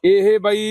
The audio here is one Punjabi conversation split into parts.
ਇਹ ਬਈ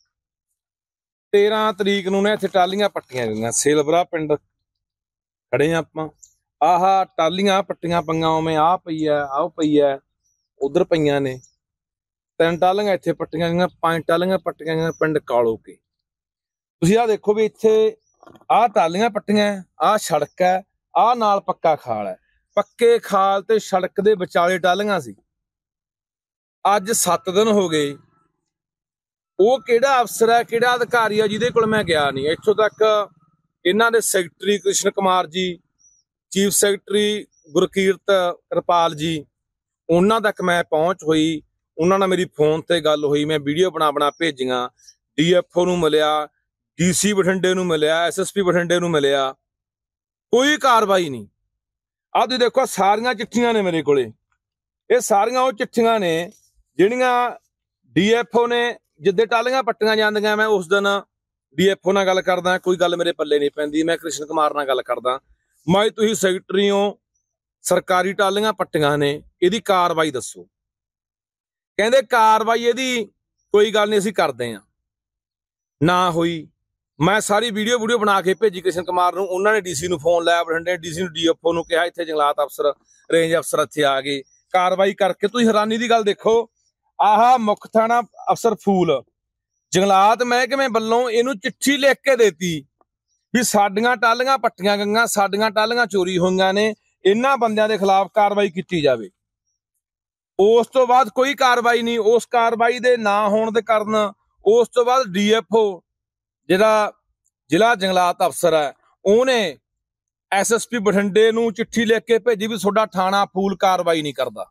13 ਤਰੀਕ ਨੂੰ ਨੇ ਇੱਥੇ ਟਾਲੀਆਂ ਪੱਟੀਆਂ ਗਈਆਂ। ਸੇਲਵਰਾ ਪਿੰਡ ਖੜੇ ਆ ਆਪਾਂ। ਆਹ ਟਾਲੀਆਂ ਪੱਟੀਆਂ ਪਈਆਂ, ਉਵੇਂ ਆਹ ਪਈ ਆ, ਆਹ ਪਈ ਆ, ਉਧਰ ਪਈਆਂ ਨੇ। 3 ਟਾਲੀਆਂ ਇੱਥੇ ਪੱਟੀਆਂ ਗਈਆਂ, 5 ਟਾਲੀਆਂ ਪੱਟੀਆਂ ਗਈਆਂ ਪਿੰਡ ਕਾਲੋ ਕੇ। ਤੁਸੀਂ ਆਹ ਦੇਖੋ ਵੀ ਇੱਥੇ ਆਹ ਟਾਲੀਆਂ ਪੱਟੀਆਂ, ਆਹ ਸੜਕ ਹੈ, ਆਹ ਨਾਲ ਪੱਕਾ ਖਾਲ ਹੈ। ਪੱਕੇ ਖਾਲ ਤੇ ਸੜਕ ਦੇ ਵਿਚਾਲੇ ਟਾਲੀਆਂ ਸੀ। ਅੱਜ 7 ਦਿਨ ਹੋ ਗਏ। ਉਹ ਕਿਹੜਾ ਅਫਸਰ ਹੈ, ਕਿਹੜਾ ਅਧਿਕਾਰੀ ਆ ਜਿਹਦੇ ਕੋਲ ਮੈਂ ਗਿਆ ਨਹੀਂ। ਇੱਥੋਂ ਤੱਕ ਇਹਨਾਂ ਦੇ secretary Krishna Kumar ji, chief secretary Gurkirat Kirpal ਜੀ, ਉਹਨਾਂ ਤੱਕ ਮੈਂ ਪਹੁੰਚ ਹੋਈ। ਉਹਨਾਂ ਨਾਲ ਮੇਰੀ ਫੋਨ ਤੇ ਗੱਲ ਹੋਈ, ਮੈਂ ਵੀਡੀਓ ਬਣਾ ਭੇਜੀਆਂ। DFO ਨੂੰ ਮਿਲਿਆ, DC ਬਠਿੰਡੇ ਨੂੰ ਮਿਲਿਆ, SSP ਬਠਿੰਡੇ ਨੂੰ ਮਿਲਿਆ, ਕੋਈ ਕਾਰਵਾਈ ਨਹੀਂ। ਆਹ ਤੁਸੀਂ ਦੇਖੋ ਸਾਰੀਆਂ ਚਿੱਠੀਆਂ ਨੇ ਮੇਰੇ ਕੋਲੇ। ਇਹ ਸਾਰੀਆਂ ਉਹ ਚਿੱਠੀਆਂ ਨੇ ਜਿਹੜੀਆਂ DFO ਨੇ ਜਿੱਦੇ ਟਾਲੀਆਂ ਪੱਟੀਆਂ ਜਾਂਦੀਆਂ। ਮੈਂ ਉਸ ਦਿਨ DFO ਨਾਲ ਗੱਲ ਕਰਦਾ, ਕੋਈ ਗੱਲ ਮੇਰੇ ਪੱਲੇ ਨਹੀਂ ਪੈਂਦੀ। ਮੈਂ ਕ੍ਰਿਸ਼ਨ ਕੁਮਾਰ ਨਾਲ ਗੱਲ ਕਰਦਾ, ਮੈਂ ਤੁਸੀਂ ਸੈਕਟਰੀ ਹੋ, ਸਰਕਾਰੀ ਟਾਲੀਆਂ ਪੱਟੀਆਂ ਨੇ, ਇਹਦੀ ਕਾਰਵਾਈ ਦੱਸੋ। ਕਹਿੰਦੇ ਕਾਰਵਾਈ ਇਹਦੀ ਕੋਈ ਗੱਲ ਨਹੀਂ, ਅਸੀਂ ਕਰਦੇ ਹਾਂ। ਨਾ ਹੋਈ। ਮੈਂ ਸਾਰੀ ਵੀਡੀਓ ਬਣਾ ਕੇ ਭੇਜੀ ਕ੍ਰਿਸ਼ਨ ਕੁਮਾਰ ਨੂੰ। ਉਹਨਾਂ ਨੇ DC ਨੂੰ ਫੋਨ ਲਾਇਆ, ਬਠਿੰਡੇ DC ਨੂੰ, DFO ਨੂੰ ਕਿਹਾ ਇੱਥੇ ਜੰਗਲਾਤ ਅਫਸਰ, ਰੇਂਜ ਅਫਸਰ ਇੱਥੇ ਆ ਗਏ, ਕਾਰਵਾਈ ਕਰਕੇ। ਤੁਸੀਂ ਹੈਰਾਨੀ ਦੀ ਗੱਲ ਦੇਖੋ, ਆਹ ਮੁੱਖ ਥਾਣਾ ਅਫਸਰ ਫੂਲ ਜੰਗਲਾਤ ਮਹਿਕਮੇ ਵੱਲੋਂ ਇਹਨੂੰ ਚਿੱਠੀ ਲਿਖ ਕੇ ਦੇਤੀ ਵੀ ਸਾਡੀਆਂ ਟਾਲੀਆਂ ਪੱਟੀਆਂ ਗਈਆਂ, ਸਾਡੀਆਂ ਟਾਲੀਆਂ ਚੋਰੀ ਹੋਈਆਂ ਨੇ, ਇਹਨਾਂ ਬੰਦਿਆਂ ਦੇ ਖਿਲਾਫ ਕਾਰਵਾਈ ਕੀਤੀ ਜਾਵੇ। ਉਸ ਤੋਂ ਬਾਅਦ ਕੋਈ ਕਾਰਵਾਈ ਨਹੀਂ। ਉਸ ਕਾਰਵਾਈ ਦੇ ਨਾ ਹੋਣ ਦੇ ਕਾਰਨ ਉਸ ਤੋਂ ਬਾਅਦ DFO ਜਿਹੜਾ ਜ਼ਿਲ੍ਹਾ ਜੰਗਲਾਤ ਅਫਸਰ ਹੈ, ਉਹਨੇ SSP ਬਠਿੰਡੇ ਨੂੰ ਚਿੱਠੀ ਲਿਖ ਕੇ ਭੇਜੀ ਵੀ ਤੁਹਾਡਾ ਥਾਣਾ ਫੂਲ ਕਾਰਵਾਈ ਨਹੀਂ ਕਰਦਾ।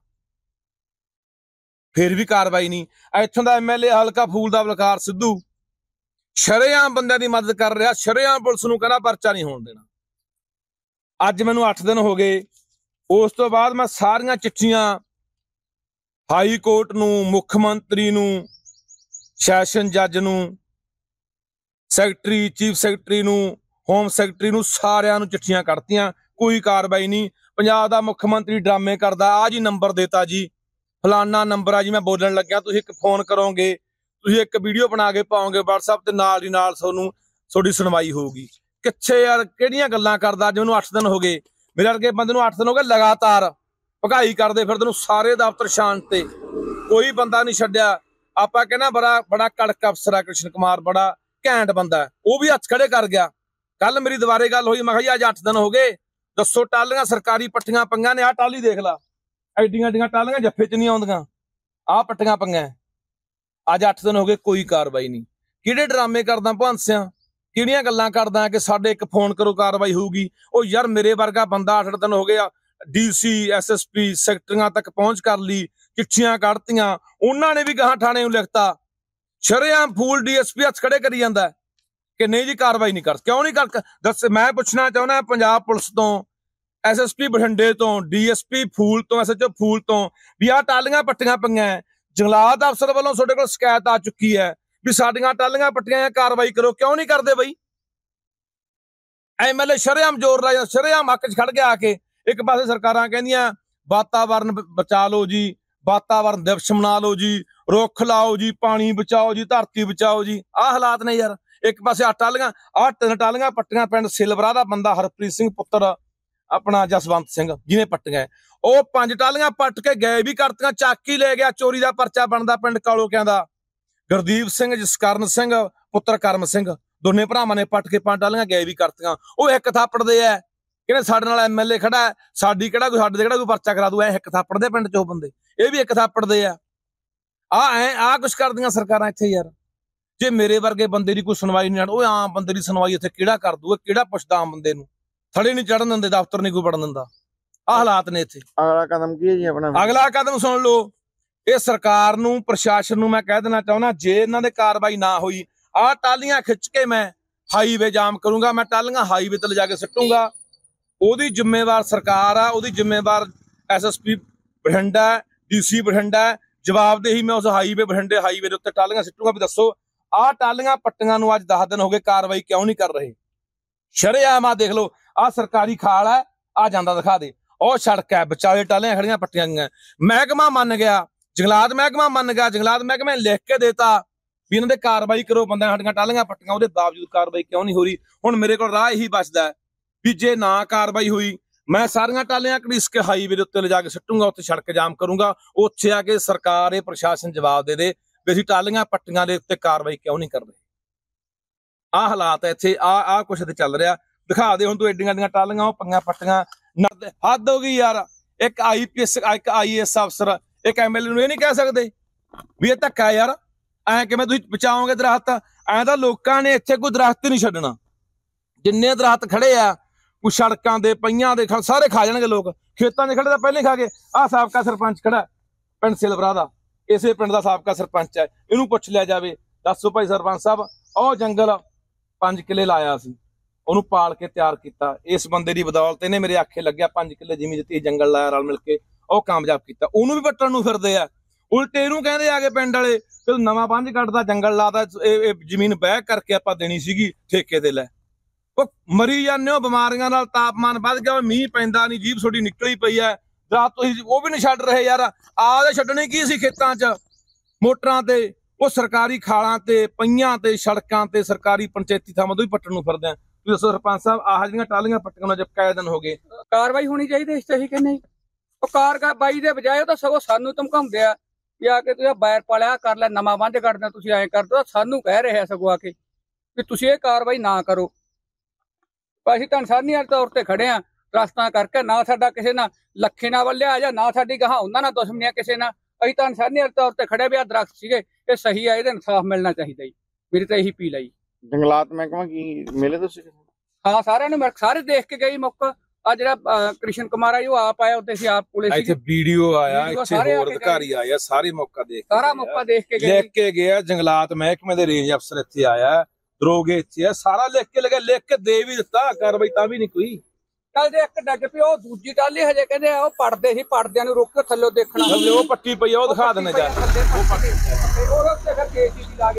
ਫਿਰ ਵੀ ਕਾਰਵਾਈ ਨਹੀਂ। ਇੱਥੋਂ ਦਾ MLA ਹਲਕਾ ਫੂਲ ਦਾ ਬਲਕਾਰ ਸਿੱਧੂ ਸ਼ਰੇਆਮ ਬੰਦਿਆਂ ਦੀ ਮਦਦ ਕਰ ਰਿਹਾ, ਸ਼ਰੇਆਮ ਪੁਲਿਸ ਨੂੰ ਕਹਿੰਦਾ ਪਰਚਾ ਨਹੀਂ ਹੋਣ ਦੇਣਾ। ਅੱਜ ਮੈਨੂੰ 8 ਦਿਨ ਹੋ ਗਏ। ਉਸ ਤੋਂ ਬਾਅਦ ਮੈਂ ਸਾਰੀਆਂ ਚਿੱਠੀਆਂ ਹਾਈ ਕੋਰਟ ਨੂੰ, ਮੁੱਖ ਮੰਤਰੀ ਨੂੰ, ਸੈਸ਼ਨ ਜੱਜ ਨੂੰ, ਸੈਕਟਰੀ, ਚੀਫ ਸੈਕਟਰੀ ਨੂੰ, ਹੋਮ ਸੈਕਟਰੀ ਨੂੰ, ਸਾਰਿਆਂ ਨੂੰ ਚਿੱਠੀਆਂ ਕੱਢਤੀਆਂ, ਕੋਈ ਕਾਰਵਾਈ ਨਹੀਂ। ਪੰਜਾਬ ਦਾ ਮੁੱਖ ਮੰਤਰੀ ਡਰਾਮੇ ਕਰਦਾ, ਆਹ ਜੀ ਨੰਬਰ ਦੇਤਾ ਜੀ, ਫਲਾਨਾ ਨੰਬਰ ਆ ਜੀ, ਮੈਂ ਬੋਲਣ ਲੱਗਿਆ, ਤੁਸੀਂ ਇੱਕ ਫੋਨ ਕਰੋਗੇ, ਤੁਸੀਂ ਇੱਕ ਵੀਡੀਓ ਬਣਾ ਕੇ ਪਾਓਗੇ WhatsApp ਤੇ, ਨਾਲ ਦੀ ਨਾਲ ਤੁਹਾਨੂੰ ਤੁਹਾਡੀ ਸੁਣਵਾਈ ਹੋਊਗੀ। ਕਿੱਥੇ ਯਾਰ, ਕਿਹੜੀਆਂ ਗੱਲਾਂ ਕਰਦਾ। ਅੱਜ ਮੈਨੂੰ 8 ਦਿਨ ਹੋ ਗਏ। ਮੇਰੇ ਵਰਗੇ ਬੰਦੇ ਨੂੰ 8 ਦਿਨ ਹੋ ਗਏ ਲਗਾਤਾਰ ਭਗਾਈ ਕਰਦੇ ਫਿਰ ਤੈਨੂੰ ਸਾਰੇ ਦਫ਼ਤਰ ਸ਼ਾਂਤ ਤੇ, ਕੋਈ ਬੰਦਾ ਨਹੀਂ ਛੱਡਿਆ। ਆਪਾਂ ਕਹਿੰਦਾ ਬੜਾ ਕੜਕ ਅਫਸਰ ਆ ਕ੍ਰਿਸ਼ਨ ਕੁਮਾਰ, ਬੜਾ ਘੈਂਟ ਬੰਦਾ, ਉਹ ਵੀ ਹੱਥ ਖੜੇ ਕਰ ਗਿਆ। ਕੱਲ ਮੇਰੀ ਦੁਬਾਰੇ ਗੱਲ ਹੋਈ, ਮੈਂ ਕਿਹਾ ਜੀ ਅੱਜ 8 ਦਿਨ ਹੋ ਗਏ, ਦੱਸੋ ਟਾਲੀਆਂ ਸਰਕਾਰੀ ਪੱਟੀਆਂ ਪਈਆਂ ਨੇ। ਆਹ ਟਾਲੀ ਦੇਖ ਲਾ, ਐਡੀਆਂ ਟਾਲੀਆਂ ਜੱਫੇ 'ਚ ਨਹੀਂ ਆਉਂਦੀਆਂ, ਆਹ ਪੱਟੀਆਂ ਪਈਆਂ। ਅੱਜ 8 ਦਿਨ ਹੋ ਗਏ, ਕੋਈ ਕਾਰਵਾਈ ਨਹੀਂ। ਕਿਹੜੇ ਡਰਾਮੇ ਕਰਦਾ ਭਾਂਸਿਆਂ, ਕਿਹੜੀਆਂ ਗੱਲਾਂ ਕਰਦਾ ਕਿ ਸਾਡੇ ਇੱਕ ਫੋਨ ਕਰੋ ਕਾਰਵਾਈ ਹੋਊਗੀ। ਉਹ ਯਾਰ ਮੇਰੇ ਵਰਗਾ ਬੰਦਾ 8 ਦਿਨ ਹੋ ਗਏ ਆ, DC SSP ਸੈਕਟਰੀਆਂ ਤੱਕ ਪਹੁੰਚ ਕਰ ਲਈ, ਚਿੱਠੀਆਂ ਕੱਢਤੀਆਂ, ਉਹਨਾਂ ਨੇ ਵੀ ਗਾਹਾਂ ਥਾਣੇ ਨੂੰ ਲਿਖਤਾ। ਸ਼ਰੇਆਮ ਫੂਲ DSP ਹੱਥ ਖੜੇ ਕਰੀ ਜਾਂਦਾ ਕਿ ਨਹੀਂ ਜੀ ਕਾਰਵਾਈ ਨਹੀਂ ਕਰ। ਕਿਉਂ ਨਹੀਂ ਕਰ ਦੱਸ। ਮੈਂ ਪੁੱਛਣਾ ਚਾਹੁੰਦਾ ਪੰਜਾਬ ਪੁਲਿਸ ਤੋਂ, SSP ਬਠਿੰਡੇ ਤੋਂ, DSP ਫੂਲ ਤੋਂ, SHO ਫੂਲ ਤੋਂ ਵੀ ਆਹ ਟਾਲੀਆਂ ਪੱਟੀਆਂ ਪਈਆਂ, ਜੰਗਲਾਤ ਅਫਸਰ ਵੱਲੋਂ ਤੁਹਾਡੇ ਕੋਲ ਸ਼ਿਕਾਇਤ ਆ ਚੁੱਕੀ ਹੈ ਵੀ ਸਾਡੀਆਂ ਟਾਲੀਆਂ ਪੱਟੀਆਂ, ਕਾਰਵਾਈ ਕਰੋ। ਕਿਉਂ ਨਹੀਂ ਕਰਦੇ ਬਈ? MLA ਸ਼ਰੇਆਮ ਜ਼ੋਰ ਲਾਇਆ, ਸ਼ਰੇਆਮ ਹੱਕ 'ਚ ਖੜ ਗਿਆ ਆ ਕੇ। ਇੱਕ ਪਾਸੇ ਸਰਕਾਰਾਂ ਕਹਿੰਦੀਆਂ ਵਾਤਾਵਰਨ ਬਚਾ ਲਓ ਜੀ, ਵਾਤਾਵਰਨ ਦਿਵਸ ਮਨਾ ਲਓ ਜੀ, ਰੁੱਖ ਲਾਓ ਜੀ, ਪਾਣੀ ਬਚਾਓ ਜੀ, ਧਰਤੀ ਬਚਾਓ ਜੀ। ਆਹ ਹਾਲਾਤ ਨੇ ਯਾਰ। ਇੱਕ ਪਾਸੇ ਆਹ 3 ਟਾਲੀਆਂ ਪੱਟੀਆਂ ਪਿੰਡ ਸਿਲਵਰਾ ਦਾ ਬੰਦਾ ਹਰਪ੍ਰੀਤ ਸਿੰਘ ਪੁੱਤਰ ਆਪਣਾ ਜਸਵੰਤ ਸਿੰਘ ਜਿਹਨੇ ਪੱਟੀਆਂ, ਉਹ 5 ਟਾਲੀਆਂ ਪੱਟ ਕੇ ਗਏ ਵੀ ਕਰਤੀਆਂ, ਚੱਕ ਹੀ ਲੈ ਗਿਆ। ਚੋਰੀ ਦਾ ਪਰਚਾ ਬਣਦਾ ਪਿੰਡ ਕਾਲੋਕਿਆਂ ਦਾ। ਗੁਰਦੀਪ ਸਿੰਘ, ਜਸਕਰਨ ਸਿੰਘ ਪੁੱਤਰ ਕਰਮ ਸਿੰਘ, ਦੋਨੇ ਭਰਾਵਾਂ ਨੇ ਪੱਟ ਕੇ 5 ਟਾਲੀਆਂ ਗਏ ਵੀ ਕਰਤੀਆਂ। ਉਹ ਇੱਕ ਥਾਪੜਦੇ ਆ, ਕਹਿੰਦੇ ਸਾਡੇ ਨਾਲ MLA ਖੜਾ, ਸਾਡੇ ਤੇ ਕਿਹੜਾ ਕੋਈ ਪਰਚਾ ਕਰਾ ਦੂ। ਇੱਕ ਥਾਪੜ ਦੇ ਪਿੰਡ 'ਚ ਉਹ ਬੰਦੇ, ਇਹ ਵੀ ਇੱਕ ਥਾਪੜ ਦੇ ਆ। ਆਹ ਕੁਛ ਕਰਦੀਆਂ ਸਰਕਾਰਾਂ ਇੱਥੇ ਯਾਰ। ਜੇ ਮੇਰੇ ਵਰਗੇ ਬੰਦੇ ਦੀ ਕੋਈ ਸੁਣਵਾਈ ਨਹੀਂ, ਉਹ ਆਮ ਬੰਦੇ ਦੀ ਸੁਣਵਾਈ ਇੱਥੇ ਕਿਹੜਾ ਕਰ ਦੂਗਾ? ਕਿਹੜਾ ਪੁੱਛਦਾ ਆਮ ਬੰਦੇ ਨੂੰ? ਥੜੇ ਨਹੀਂ ਚੜਨ ਦਿੰਦੇ, ਦਫ਼ਤਰ ਨਹੀਂ ਕੋਈ ਵੜਨ ਦਿੰਦਾ। ਆਹ ਹਾਲਾਤ ਨੇ ਇੱਥੇ। ਅਗਲਾ ਕਦਮ ਕੀ ਹੈ ਜੀ ਆਪਣਾ? ਅਗਲਾ ਕਦਮ ਸੁਣ ਲਓ। ਇਹ ਸਰਕਾਰ ਨੂੰ, ਪ੍ਰਸ਼ਾਸਨ ਨੂੰ ਮੈਂ ਕਹਿ ਦੇਣਾ ਚਾਹੁੰਦਾ, ਜੇ ਇਹਨਾਂ ਦੇ ਕਾਰਵਾਈ ਨਾ ਹੋਈ, ਆਹ ਟਾਲੀਆਂ ਖਿੱਚ ਕੇ ਮੈਂ ਹਾਈਵੇ ਜਾਮ ਕਰੂੰਗਾ। ਮੈਂ ਟਾਲੀਆਂ ਹਾਈਵੇ ਤੇ ਲਿਜਾ ਕੇ ਸਿੱਟੂੰਗਾ। ਉਹਦੀ ਜ਼ਿੰਮੇਵਾਰ ਸਰਕਾਰ ਆ, ਉਹਦੀ ਜ਼ਿੰਮੇਵਾਰ SSP ਬਠਿੰਡਾ, DC ਬਠਿੰਡਾ। ਜਵਾਬਦੇਹੀ ਮੈਂ ਉਸ ਬਠਿੰਡੇ ਹਾਈਵੇ ਦੇ ਉੱਤੇ ਟਾਲੀਆਂ ਸਿੱਟੂੰਗਾ ਵੀ ਦੱਸੋ ਆਹ ਟਾਲੀਆਂ ਪੱਟੀਆਂ ਨੂੰ ਅੱਜ 10 ਦਿਨ ਹੋ ਗਏ, ਕਾਰਵਾਈ ਕਿਉਂ ਨਹੀਂ ਕਰ ਰਹੇ? ਸ਼ਰੇਆਮ ਆ ਦੇਖ ਲਓ, ਆਹ ਸਰਕਾਰੀ ਖਾਲ ਹੈ, ਆ ਜਾਂਦਾ ਦਿਖਾ ਦੇ, ਉਹ ਸੜਕ ਹੈ, ਵਿਚਾਲੇ ਟਾਲੀਆਂ ਖੜੀਆਂ ਪੱਟੀਆਂ ਗਈਆਂ। ਮਹਿਕਮਾ ਮੰਨ ਗਿਆ, ਜੰਗਲਾਤ ਮਹਿਕਮਾ ਮੰਨ ਗਿਆ। ਜੰਗਲਾਤ ਮਹਿਕਮੇ ਲਿਖ ਕੇ ਦੇਤਾ ਵੀ ਇਹਨਾਂ ਦੇ ਕਾਰਵਾਈ ਕਰੋ, ਬੰਦਿਆਂ ਸਾਡੀਆਂ ਟਾਹਲੀਆਂ ਪੱਟੀਆਂ, ਉਹਦੇ ਬਾਵਜੂਦ ਕਾਰਵਾਈ ਕਿਉਂ ਨਹੀਂ ਹੋ ਰਹੀ। ਹੁਣ ਮੇਰੇ ਕੋਲ ਰਾਹ ਇਹੀ ਬਚਦਾ ਵੀ ਜੇ ਨਾ ਕਾਰਵਾਈ ਹੋਈ ਮੈਂ ਸਾਰੀਆਂ ਟਾਹਲੀਆਂ ਘੜੀਸ ਕੇ ਹਾਈਵੇ ਦੇ ਉੱਤੇ ਲਿਜਾ ਕੇ ਸੁੱਟੂੰਗਾ, ਉੱਥੇ ਸੜਕ ਜਾਮ ਕਰੂੰਗਾ। ਉੱਥੇ ਆ ਕੇ ਸਰਕਾਰ ਇਹ ਪ੍ਰਸ਼ਾਸਨ ਜਵਾਬ ਦੇ ਵੀ ਅਸੀਂ ਟਾਹਲੀਆਂ ਪੱਟੀਆਂ ਦੇ ਉੱਤੇ ਕਾਰਵਾਈ ਕਿਉਂ ਨਹੀਂ ਕਰਦੇ। ਆਹ ਹਾਲਾਤ ਹੈ ਇੱਥੇ, ਆਹ ਕੁਛ ਤੇ ਚੱਲ ਰਿਹਾ। ਦਿਖਾ ਦੇ ਹੁਣ ਤੂੰ ਐਡੀਆਂ ਦੀਆਂ ਟਾਹਲੀਆਂ ਉਹ ਪੰਗਾਂ ਪੱਟੀਆਂ, ਹੱਦ ਹੋ ਗਈ ਯਾਰ। ਇੱਕ IPS ਇੱਕ IAS ਅਫਸਰ ਇੱਕ MLA ਨੂੰ ਇਹ ਨਹੀਂ ਕਹਿ ਸਕਦੇ ਵੀ ਇਹ ਧੱਕਾ ਯਾਰ, ਐਂ ਕਿਵੇਂ ਤੁਸੀਂ ਬਚਾਓਗੇ ਦਰਖਤ। ਐਂ ਤਾਂ ਲੋਕਾਂ ਨੇ ਇੱਥੇ ਕੋਈ ਦਰਖਤ ਨਹੀਂ ਛੱਡਣਾ, ਜਿੰਨੇ ਦਰਖਤ ਖੜੇ ਆ ਕੋਈ ਸੜਕਾਂ ਦੇ ਪਈਆਂ ਦੇ ਸਾਰੇ ਖਾ ਜਾਣਗੇ ਲੋਕ। ਖੇਤਾਂ ਦੇ ਖੜੇ ਤਾਂ ਪਹਿਲੇ ਖਾ ਗਏ। ਆਹ ਸਾਬਕਾ ਸਰਪੰਚ ਖੜਾ ਪਿੰਡ ਸਿਲਵਰਾ ਦਾ, ਇਸੇ ਪਿੰਡ ਦਾ ਸਾਬਕਾ ਸਰਪੰਚ ਹੈ, ਇਹਨੂੰ ਪੁੱਛ ਲਿਆ ਜਾਵੇ। ਦੱਸੋ ਭਾਈ ਸਰਪੰਚ ਸਾਹਿਬ, ਉਹ ਜੰਗਲ 5 ਕਿੱਲੇ ਲਾਇਆ ਸੀ, ਉਹਨੂੰ ਪਾਲ ਕੇ ਤਿਆਰ ਕੀਤਾ। ਇਸ ਬੰਦੇ ਦੀ ਬਦੌਲਤ ਇਹਨੇ ਮੇਰੇ ਆਖੇ ਲੱਗਿਆ 5 ਕਿੱਲੇ ਜ਼ਮੀਨ ਦਿੱਤੀ, ਜੰਗਲ ਲਾਇਆ ਰਲ ਮਿਲ ਕੇ, ਉਹ ਕਾਮਯਾਬ ਕੀਤਾ। ਉਹਨੂੰ ਵੀ ਵੱਟਣ ਨੂੰ ਫਿਰਦੇ ਆ। ਉਲਟੇ ਇਹਨੂੰ ਕਹਿੰਦੇ ਆ ਕੇ ਪਿੰਡ ਵਾਲੇ ਕਿ ਨਵਾਂ ਬੰਝ ਕੱਢਦਾ, ਜੰਗਲ ਲਾਦਾ, ਇਹ ਜ਼ਮੀਨ ਬਹਿ ਕਰਕੇ ਆਪਾਂ ਦੇਣੀ ਸੀਗੀ ਠੇਕੇ ਤੇ। ਲੈ ਉਹ ਮਰੀ ਜਾਂਦੇ ਹੋ ਬਿਮਾਰੀਆਂ ਨਾਲ, ਤਾਪਮਾਨ ਵੱਧ ਗਿਆ, ਮੀਂਹ ਪੈਂਦਾ ਨਹੀਂ, ਜੀਭ ਤੁਹਾਡੀ ਨਿਕਲੀ ਪਈ ਹੈ, ਰਾਤ ਤੁਸੀਂ ਉਹ ਵੀ ਨਹੀਂ ਛੱਡ ਰਹੇ ਯਾਰ। ਆਹ ਛੱਡਣੇ ਕੀ ਸੀ ਖੇਤਾਂ 'ਚ, ਮੋਟਰਾਂ ਤੇ, ਉਹ ਸਰਕਾਰੀ ਖਾਲਾਂ ਤੇ, ਪਈਆਂ ਤੇ, ਸੜਕਾਂ ਤੇ, ਸਰਕਾਰੀ ਪੰਚਾਇਤੀ ਥਾਵਾਂ ਤੋਂ ਵੀ ਪੱਟਣ ਨੂੰ ਫਿਰਦੇ ਆ। ਤੁਸੀਂ ਦੱਸੋ ਸਰਪੰਚ ਸਾਹਿਬ, ਆਹ ਜਿਹੜੀਆਂ ਟਾਹਲੀਆਂ ਪੱਟੀਆਂ ਨੂੰ ਜਦ ਕਈ ਦਿਨ ਹੋ ਗਏ, ਕਾਰਵਾਈ ਹੋਣੀ ਚਾਹੀਦੀ ਇਸ ਤੇ, ਕਿ ਨਹੀਂ? ਉਹ ਕਾਰਵਾਈ ਦੇ ਬਜਾਏ ਉਹ ਤਾਂ ਸਗੋਂ ਸਾਨੂੰ ਧਮਕਾਉਂਦੇ ਆ ਵੀ ਆ ਕੇ ਤੁਸੀਂ ਬੈਰ ਪਾਲਿਆ ਕਰ ਲੈ, ਨਵਾਂ ਬੰਝ ਕੱਢਦੇ ਤੁਸੀਂ, ਐਂ ਕਰ ਦੋ। ਸਾਨੂੰ ਕਹਿ ਰਹੇ ਆ ਸਗੋਂ ਆ ਕੇ ਵੀ ਤੁਸੀਂ ਇਹ ਕਾਰਵਾਈ ਨਾ ਕਰੋ। ਅਸੀਂ ਤਾਂ ਇਨਸਾਨੀ ਤੌਰ ਤੇ ਖੜੇ ਆ ਰਸਤਾ ਕਰਕੇ, ਨਾ ਸਾਡਾ ਕਿਸੇ ਨਾਲ ਲੱਖੇ ਨਾਲ ਵੱਲਿਆ ਜਾਂ ਨਾ ਸਾਡੀ ਗਾਹਾਂ ਉਹਨਾਂ ਨਾਲ ਦੁਸ਼ਮਣੀਆਂ ਕਿਸੇ ਨਾਲ। ਅਸੀਂ ਤਾਂ ਇਨਸਾਨੀ ਤੌਰ ਤੇ ਖੜੇ ਵੀ ਆ ਦਰਖਤ ਸੀਗੇ, ਇਹ ਸਹੀ ਆ, ਇਹਦਾ ਇਨਸਾਫ ਮਿਲਣਾ ਚਾਹੀਦਾ ਜੀ। ਮੇਰੀ ਤਾਂ ਇਹੀ ਅਪੀਲ ਆ ਜੀ। ਜੰਗਲਾਤ ਮਹਿਕਮਾ ਕੀ ਮਿਲੇ ਤੁਸੀਂ? ਹਾਂ, ਸਾਰਿਆਂ ਨੂੰ ਸਾਰੇ ਦੇਖ ਕੇ ਗਈ ਮੌਕਾ। ਆ ਜਿਹੜਾ ਕ੍ਰਿਸ਼ਨ ਕੁਮਾਰ ਆ ਜੀ, ਉਹ ਆਪ ਆਇਆ ਉੱਥੇ ਸੀ, ਆਪ ਕੋਲੇ ਸੀ। ਇੱਥੇ ਵੀਡੀਓ ਆਇਆ, ਇੱਥੇ ਹੋਰ ਅਧਿਕਾਰੀ ਆਏ ਆ, ਸਾਰੇ ਮੌਕਾ ਦੇਖ ਸਾਰਾ ਮੌਕਾ ਦੇਖ ਕੇ ਲਿਖ ਕੇ ਗਿਆ। ਜੰਗਲਾਤ ਮਹਿਕਮੇ ਦੇ ਰੇਂਜ ਅਫਸਰ ਇੱਥੇ ਆਇਆ, ਦਰੋਗੇ ਇੱਥੇ ਆ, ਸਾਰਾ ਲਿਖ ਕੇ ਲਗਾ, ਲਿਖ ਕੇ ਦੇ ਵੀ ਦਿੱਤਾ, ਕਾਰਵਾਈ ਤਾਂ ਵੀ ਨਹੀਂ ਕੋਈ। ਚੱਲ ਜੇ ਇੱਕ ਡੱਗ ਪਿਓ, ਉਹ ਦੂਜੀ ਟਾਹਲੀ ਹਜੇ ਕਹਿੰਦੇ ਆ ਉਹ ਪੜਦੇ ਸੀ, ਪੜਦਿਆਂ ਨੂੰ ਰੁਕ ਕੇ ਥੱਲੇ ਦੇਖਣਾ, ਉਹ ਪੱਟੀ ਪਈ ਆ, ਉਹ ਦਿਖਾ ਦੇਣਾ ਜਾ। ਉਹ ਉੱਤੇ ਫਿਰ ਕੇਸ ਲਾ